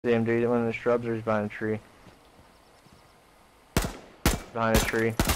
See him, dude, one of the shrubs or he's behind a tree. Behind a tree.